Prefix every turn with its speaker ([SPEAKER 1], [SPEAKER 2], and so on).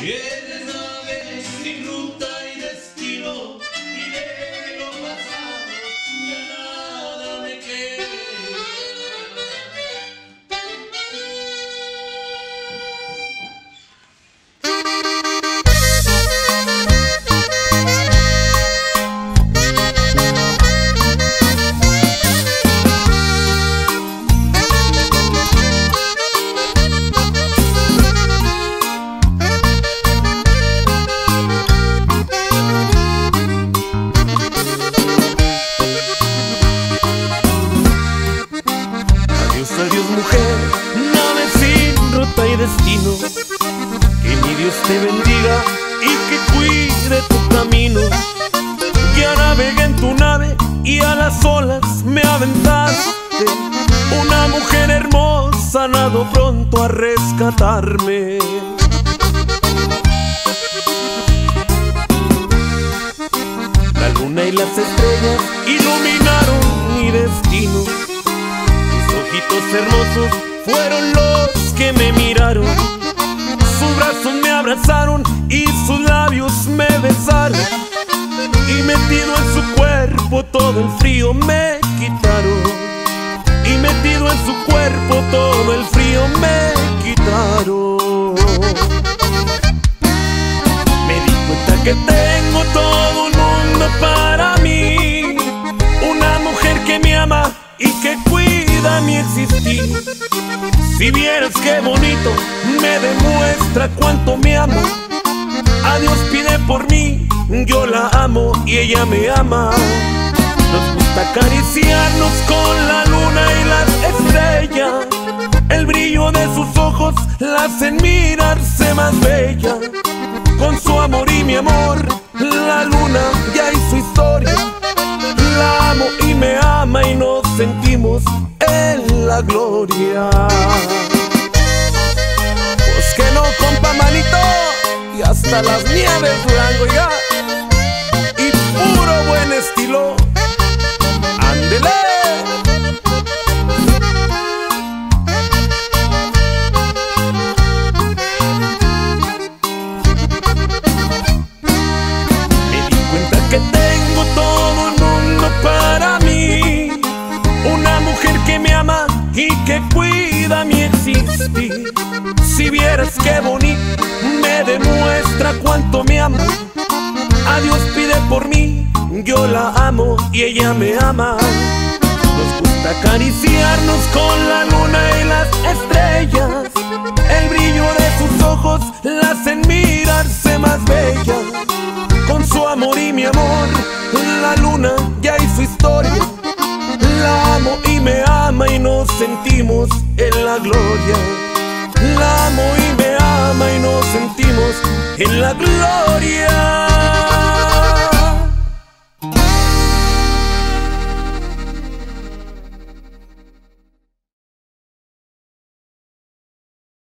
[SPEAKER 1] Eres nave sin ruta y destino, y de lo pasado ya nada me queda.
[SPEAKER 2] Adiós mujer, nave sin ruta y destino, que mi Dios te bendiga y que cuide tu camino. Ya navegué en tu nave y a las olas me aventaste. Una mujer hermosa nadó pronto a rescatarme. La luna y las estrellas iluminaron mi destino. Ojitos hermosos fueron los que me miraron, sus brazos me abrazaron y sus labios me besaron, y metido en su cuerpo todo el frío me quitaron, y metido en su cuerpo todo el frío me quitaron. Me di cuenta que tengo todo un mundo para mí, una mujer que me ama y que cuida mi existir. Si vieras qué bonito me demuestra cuánto me ama. A Dios pide por mí, yo la amo y ella me ama. Nos gusta acariciarnos con la luna y las estrellas. El brillo de sus ojos la hacen mirarse más bella. Con su amor y mi amor, la luna ya hizo historia. La amo y me ama y nos sentimos en la gloria. Pues que no, compa manito, y hasta las nieves Durango ya, y puro buen estilo. ¡Ándele! Me di cuenta que tengo todo un mundo para mí, una mujer que me ama y que cuida mi existir. Si vieras qué bonito me demuestra cuánto me ama. A Dios pide por mí, yo la amo y ella me ama. Nos gusta acariciarnos con la luna y las estrellas. El brillo de sus ojos la hacen mirarse más bella. Con su amor y mi amor, la luna ya hizo historia. La amo y me ama y nos sentimos en la gloria. La amo y me ama y nos sentimos en la gloria.